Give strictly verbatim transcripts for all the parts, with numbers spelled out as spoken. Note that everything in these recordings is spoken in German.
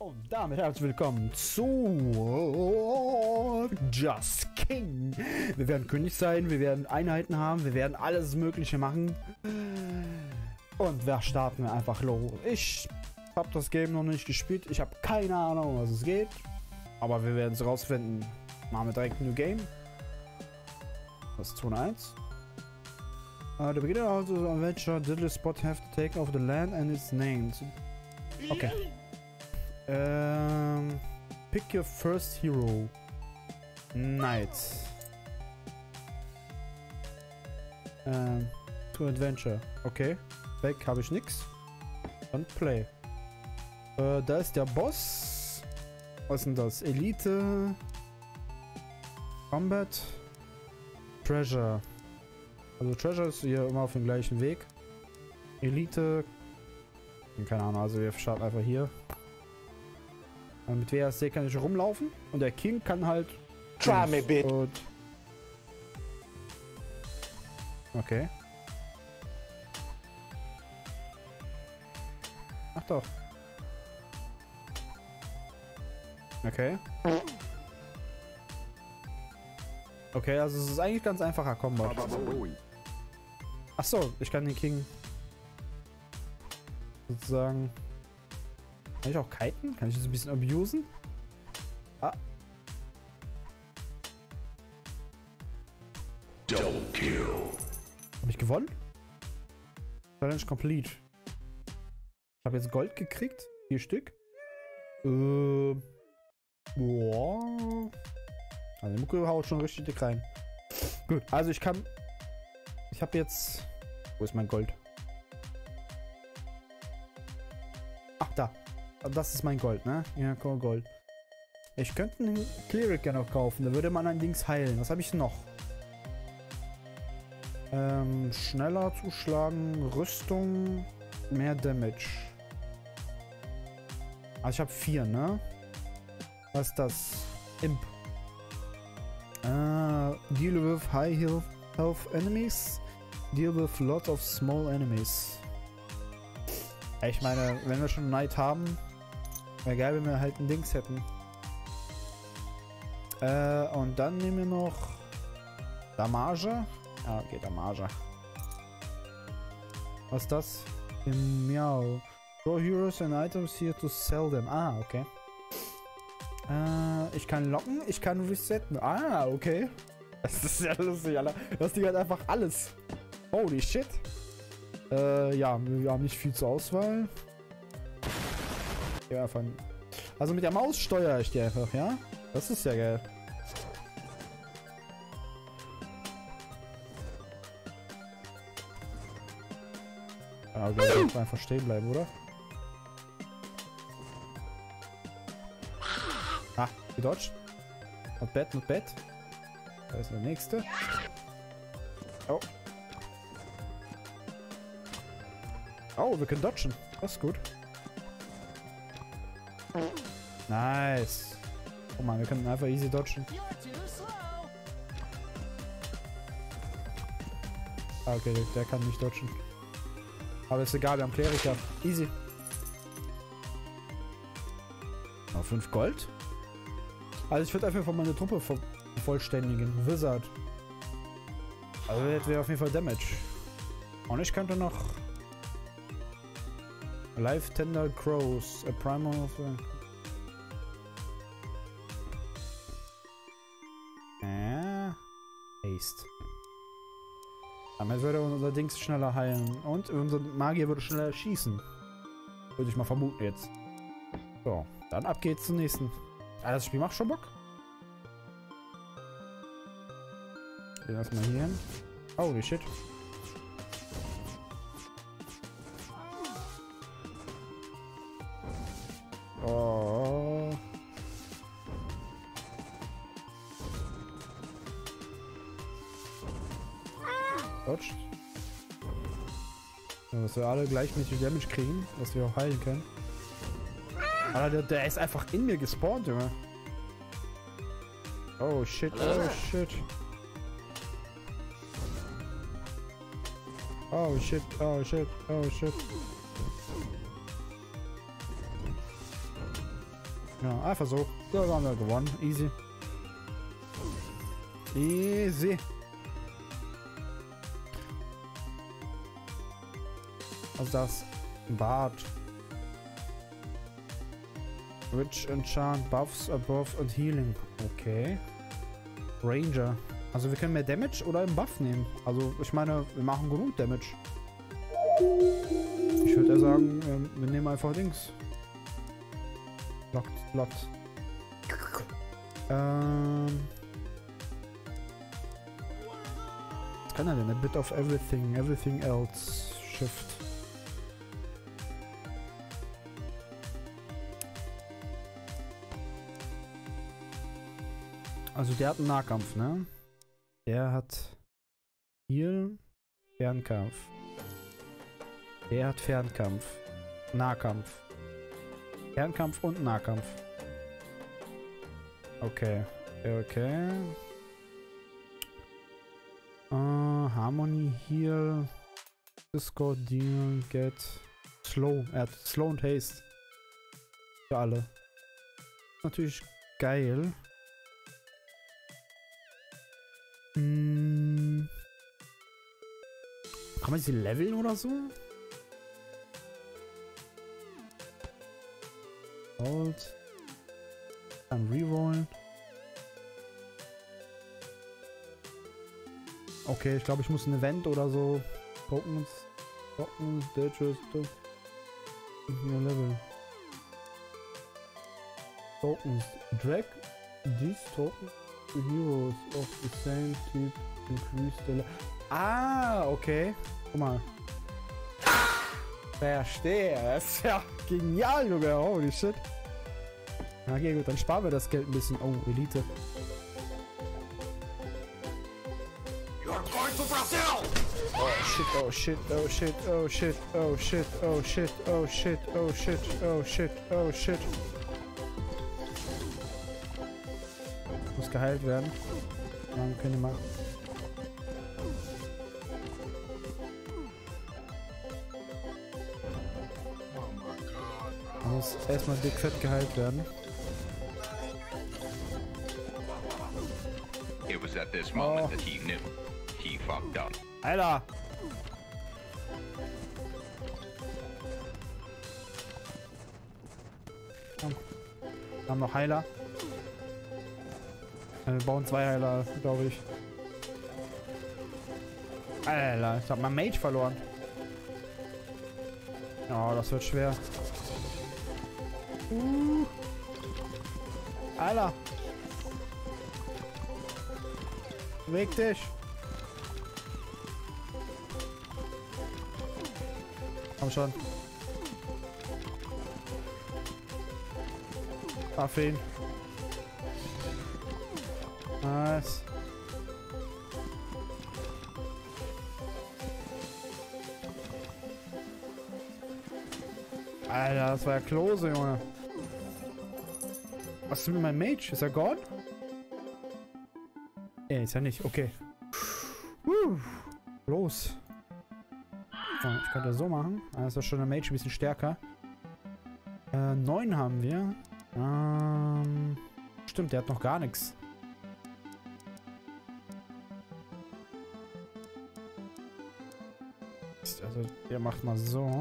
Und damit herzlich willkommen zu Just King. Wir werden König sein, wir werden Einheiten haben, wir werden alles Mögliche machen. Und wir starten einfach los. Ich habe das Game noch nicht gespielt, ich habe keine Ahnung, um was es geht. Aber wir werden es rausfinden. Machen wir direkt ein New Game. Das ist Zone eins. Uh, the beginner of the adventure, Diddly Spot have to take over the land and its names. Okay. Um, pick your first hero. Knight. Um, to adventure. Okay. Back habe ich nix. Dann Play. Uh, da ist der Boss. Was ist denn das? Elite. Combat. Treasure. Also Treasure ist hier immer auf dem gleichen Weg. Elite. Keine Ahnung, also wir starten einfach hier. Und mit W A S D kann ich rumlaufen. Und der King kann halt... Try me, bitch. Und okay. Ach doch. Okay. Okay, also es ist eigentlich ganz einfacher Combat. Ach so, ich kann den King sozusagen... Kann ich auch kiten? Kann ich das ein bisschen abusen? Ah. Double kill. Hab ich gewonnen? Challenge complete. Ich habe jetzt Gold gekriegt. Vier Stück. Äh. Boah. Also die Mucke haut schon richtig dick rein. Gut, also ich kann... Ich habe jetzt... Wo ist mein Gold? Ach, da. Das ist mein Gold, ne? Ja, Gold. Ich könnte einen Cleric ja noch kaufen. Da würde man allerdings heilen. Was habe ich noch? Ähm, schneller zuschlagen. Rüstung. Mehr Damage. Also ich habe vier, ne? Was ist das? Imp. Uh, deal with high health enemies. Deal with lots of small enemies. Ich meine, wenn wir schon Knight haben, wäre geil, wenn wir halt ein Dings hätten. Äh, und dann nehmen wir noch Damage. Ah, okay, Damage. Was ist das? Miau. Draw heroes and items here to sell them. Ah, okay. Äh, ich kann locken, ich kann resetten. Ah, okay. Das ist ja lustig, Alter. Das Ding hat einfach alles. Holy shit. Äh, ja, wir haben nicht viel zur Auswahl. Ja, von... Also mit der Maus steuere ich die einfach, ja? Das ist ja geil. Ja, okay, ich einfach stehen bleiben, oder? Ah, gedodged. Not bad, not bad. Da ist der nächste. Oh. Oh, wir können dodgen. Das ist gut. Nice. Guck mal, wir können einfach easy dodgen. Ah, okay, der, der kann nicht dodgen. Aber ist egal, wir haben Kleriker. Easy. Noch fünf Gold. Also ich würde einfach von meiner Truppe vervollständigen. Wizard. Also jetzt wäre auf jeden Fall Damage. Und ich könnte noch... Live Tender Crows. A Primal of... Äh... Haste. Damit würde unser Dings schneller heilen. Und unser Magier würde schneller schießen. Würde ich mal vermuten jetzt. So, dann ab geht's zum nächsten. Ah, das Spiel macht schon Bock. Gehen wir erstmal hier hin. Holy shit. Oh. Dodge. Ja, dass wir alle gleichmäßig Damage kriegen, dass wir auch heilen können. Alter, der, der ist einfach in mir gespawnt, Junge. Oh shit, oh shit. Oh shit, oh shit, oh shit. Ja, einfach so. So haben wir gewonnen. Easy. Easy. Also das Bart. Rich Enchant, Buffs, Above und Healing. Okay. Ranger. Also wir können mehr Damage oder einen Buff nehmen. Also ich meine, wir machen genug Damage. Ich würde eher sagen, wir nehmen einfach Dings. Locked, locked. Ähm. Was kann er denn? A bit of everything, everything else. Shift. Also der hat einen Nahkampf, ne? Der hat Heal, Fernkampf. Der hat Fernkampf. Nahkampf. Fernkampf und Nahkampf. Okay. Okay. Uh, Harmony Heal. Discord Deal. Get. Slow. Er hat Slow und Haste. Für alle. Natürlich geil. Hm. Kann man sie leveln oder so? Hold. Dann rerollen. Okay, ich glaube, ich muss ein Event oder so. Tokens. Tokens. Ditches. Hier Level. Tokens. Drag these tokens to heroes of the same type. Increase the level. Ah, okay. Guck mal. Verstehe. Das ist ja genial, Junge. Holy shit. Okay, gut, dann sparen wir das Geld ein bisschen. Oh, Elite. Oh shit, oh shit, oh shit, oh shit, oh shit, oh shit, oh shit, oh shit, oh shit, oh shit. Muss geheilt werden. Dann können wir mal. Muss erstmal dick fett geheilt werden. It was at this moment oh. that he knew he fucked up. Alter! Komm. Wir haben noch Heiler. Wir bauen zwei Heiler, glaube ich. Alter, ich hab meinen Mage verloren. Oh, das wird schwer. Uh. Alter. Beweg dich. Komm schon. Auf ihn. Nice. Alter, das war ja Klose, Junge. Was ist mit meinem Mage? Ist er gone? Ja, ist er nicht. Okay. Uh, los. So, ich könnte das so machen. Da ist doch schon der Mage ein bisschen stärker. Äh, neun haben wir. Ähm, stimmt, der hat noch gar nichts. Also, der macht mal so.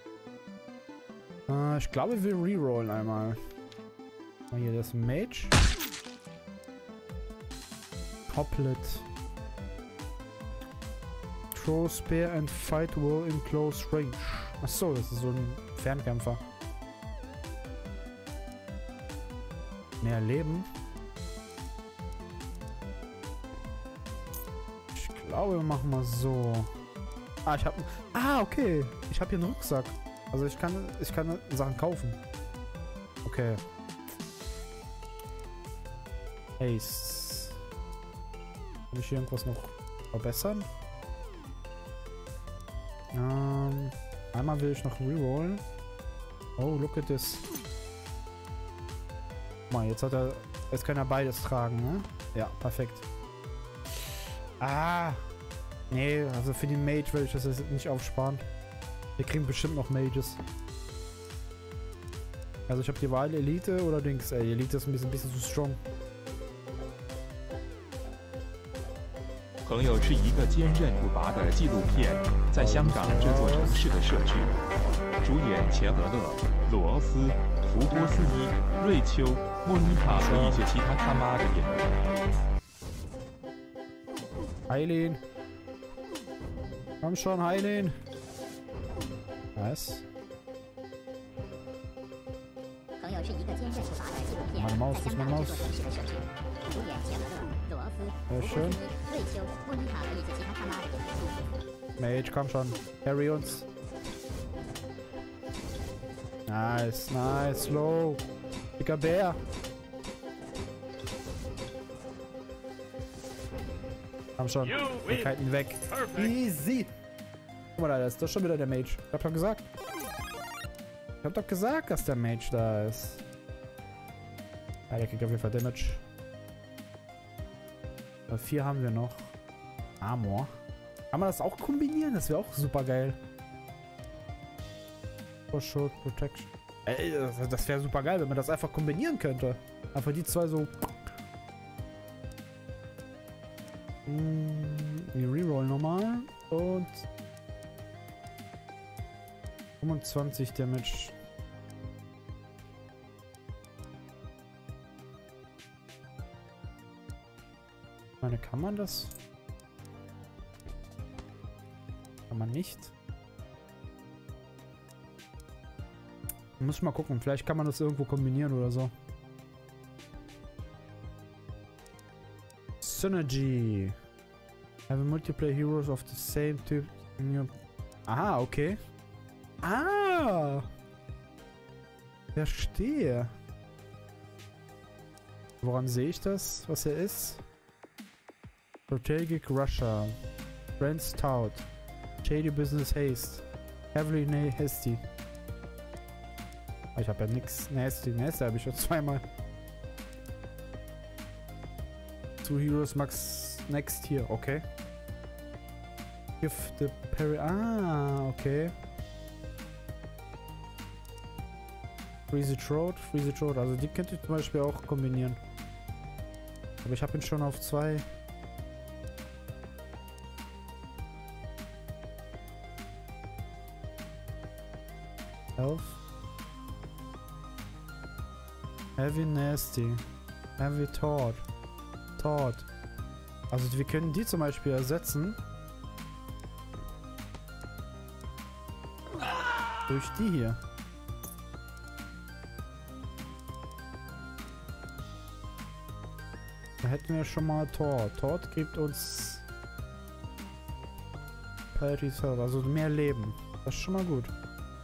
Äh, ich glaube, wir rerollen einmal. Mal hier das Mage. Couplet. Throw Spear and fight well in close range. Achso, das ist so ein Fernkämpfer. Mehr Leben. Ich glaube, wir machen mal so. Ah, ich hab. Ah, okay. Ich habe hier einen Rucksack. Also ich kann, ich kann Sachen kaufen. Okay. Ace. Kann ich hier irgendwas noch verbessern? Ähm, einmal will ich noch rerollen. Oh, look at this. Guck mal, jetzt hat er. Jetzt kann er beides tragen, ne? Ja, perfekt. Ah. Nee, also für den Mage will ich das jetzt nicht aufsparen. Wir kriegen bestimmt noch Mages. Also ich habe die Wahl Elite oder Dings. Ey, Elite ist ein bisschen, bisschen zu strong. 朋友是一个坚韧不拔的纪录片，在香港这座城市的社区。主演钱德勒、鲁奥斯、福波斯伊、瑞秋、莫妮卡和一些其他他妈的演员。 Heilen. Komm schon, heilen. Was? Meine Maus, wo ist meine Maus? Sehr schön. Mage, komm schon. Carry uns. Nice, nice, slow. Dicker Bär. Komm schon. Wir kalten ihn weg. Easy. Guck mal, da ist doch schon wieder der Mage. Ich hab doch gesagt. Ich hab doch gesagt, dass der Mage da ist. Ja, der kriegt auf jeden Fall Damage. Aber vier haben wir noch. Armor. Kann man das auch kombinieren? Das wäre auch super geil. Shield Protection. Ey, das, das wäre super geil, wenn man das einfach kombinieren könnte. Einfach die zwei so. Wir reroll nochmal. Und fünfundzwanzig Damage. Ich meine, kann man das? Kann man nicht? Muss ich mal gucken. Vielleicht kann man das irgendwo kombinieren oder so. Synergy. Have multiplayer heroes of the same type in your... Aha, okay. Ah! Verstehe. Woran sehe ich das, was er ist? Strategic Russia. Brand Stout. Shady Business Haste. Heavily Hasty. Ich habe ja nix. Nasty. Nasty habe ich schon zweimal. Two Heroes Max Next hier. Okay. Give the Parry. Ah, okay. Freezy Throat. Freezy Throat. Also die könnt ihr zum Beispiel auch kombinieren. Aber ich habe ihn schon auf zwei. Health. Heavy Nasty. Heavy Taught. Taught. Also wir können die zum Beispiel ersetzen. Durch die hier. Da hätten wir schon mal Taught. Taught gibt uns Parity Server, also mehr Leben. Das ist schon mal gut.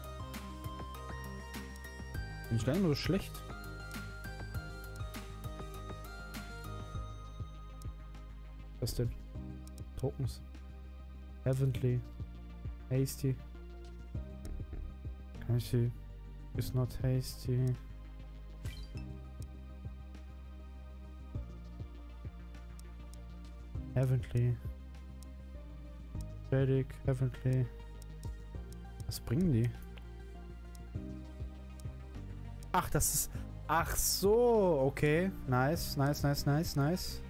Bin ich gar nicht mehr so schlecht. Was denn? Tokens. Heavenly. Hasty. Kann ich sie? Is not hasty. Heavenly. Vedic. Heavenly. Was bringen die? Ach, das ist... Ach so, okay. Nice, nice, nice, nice, nice.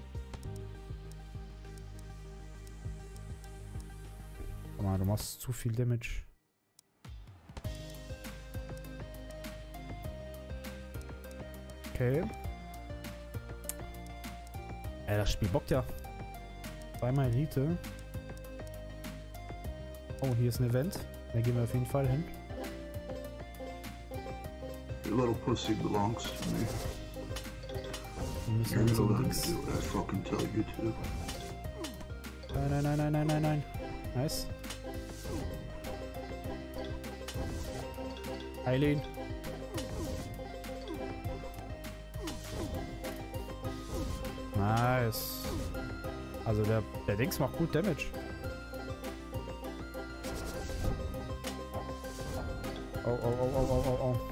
Guck mal, du machst zu viel Damage. Okay. Ey, das Spiel bockt ja. Zweimal Elite. Oh, hier ist ein Event. Da gehen wir auf jeden Fall hin. Your little pussy belongs to me. Wir müssen You're uns gonna um let me links. do what I fucking tell you to. Nein, nein, nein, nein, nein, nein, nein. Nice. Eileen. Nice. Also der, der Dings macht gut Damage. Oh, oh, oh, oh, oh, oh, oh.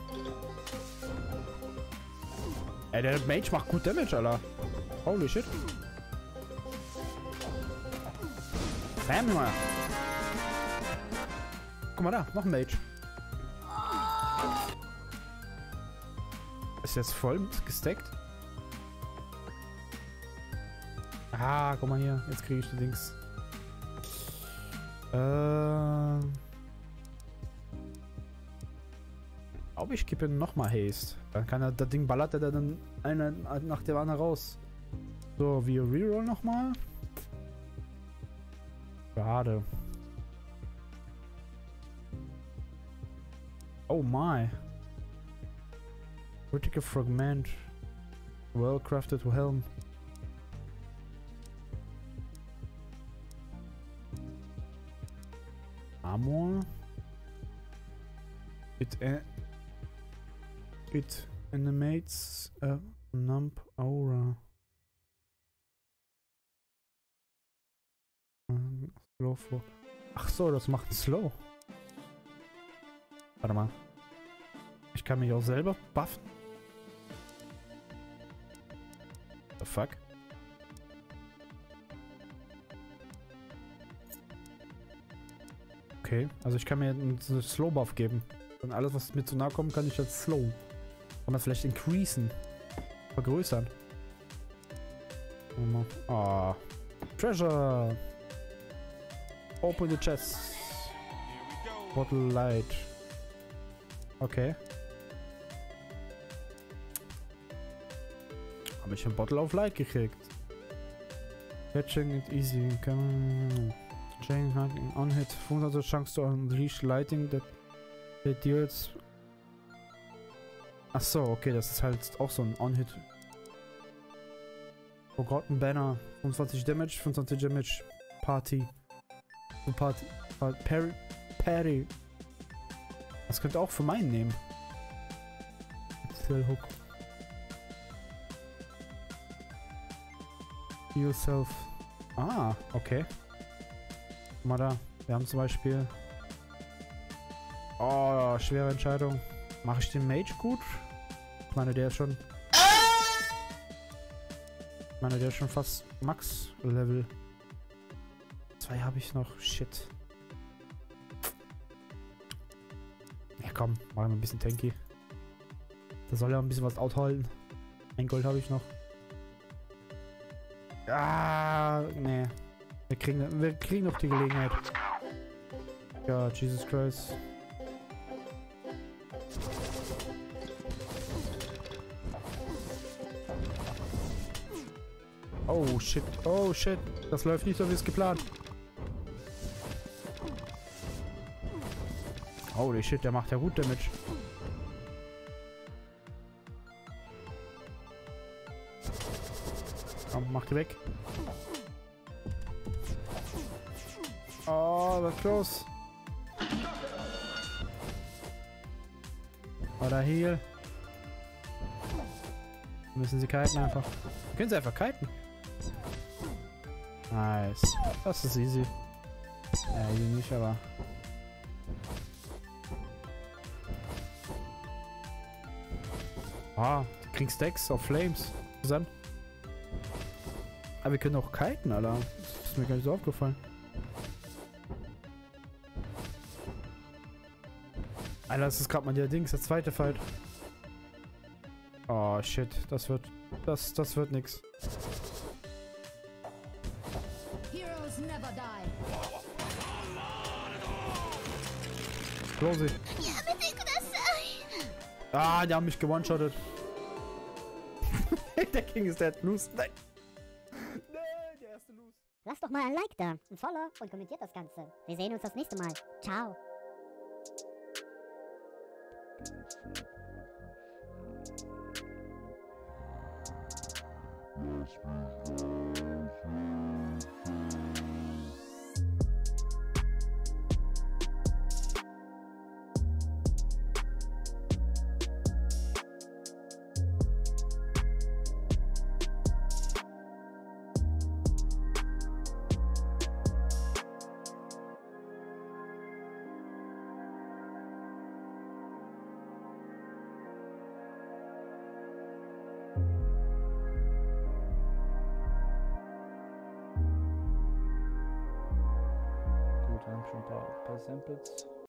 Ey, der Mage macht gut Damage, Alter. Holy shit. Bam, Junge. Guck mal da, noch ein Mage. Ist jetzt voll gestackt? Ah, guck mal hier. Jetzt kriege ich die Dings. Äh. Ich glaube, ich gebe ihm nochmal Haste. Dann kann er, das Ding ballert er dann eine nach der anderen raus. So, wir reroll nochmal. Schade. Oh my. Critical Fragment. Well crafted helm. Armor. It uh, it animates a numb aura. Um, slow flow. Ach so, das macht slow. Warte mal. Ich kann mich auch selber buffen. The fuck? Okay, also ich kann mir einen Slow Buff geben. Und alles, was mir zu nahe kommt, kann ich jetzt slow. Kann man vielleicht increasen. Vergrößern. Ah. Treasure! Open the chest. Bottle light. Okay. Habe ich ein Bottle of Light gekriegt. Catching it easy. Come Chain on hit. fünfhundert Chance to unleash lighting that, that deals. Achso, okay, das ist halt auch so ein On-Hit. Forgotten Banner. fünfundzwanzig Damage, fünfundzwanzig Damage. Party. Party. Parry. Parry. Das könnte auch für meinen nehmen. Still Hook. Yourself. Ah, okay. Guck mal da. Wir haben zum Beispiel. Oh, schwere Entscheidung. Mache ich den Mage gut? Ich meine, der ist schon. Ich meine, der ist schon fast Max-Level. Zwei habe ich noch. Shit. Ja komm, machen wir ein bisschen tanky. Da soll ja ein bisschen was outhalten. Ein Gold habe ich noch. Ah, nee. Wir kriegen, wir kriegen noch die Gelegenheit. Ja, Jesus Christ. Oh shit, oh shit. Das läuft nicht so wie es geplant. Holy shit, der macht ja gut Damage. Komm, mach die weg. Oh, was ist los? Oder Heal. Müssen sie kiten einfach. Können sie einfach kiten. Nice. Das ist easy. Ja, easy nicht, aber. Ah, die kriegen Stacks auf Flames. Interessant. Aber wir können auch kiten, Alter. Das ist mir gar nicht so aufgefallen. Alter, das ist gerade mal der Dings, der zweite Fight. Oh shit, das wird. Das, das wird nix. Close it. Ah, die haben mich gewone-shottet. Der King ist dead. Loose. Nein. Nein, der erste Loose. Lasst doch mal ein Like da, ein Follow und kommentiert das Ganze. Wir sehen uns das nächste Mal. Ciao. Wir haben schon ein paar, paar Samples.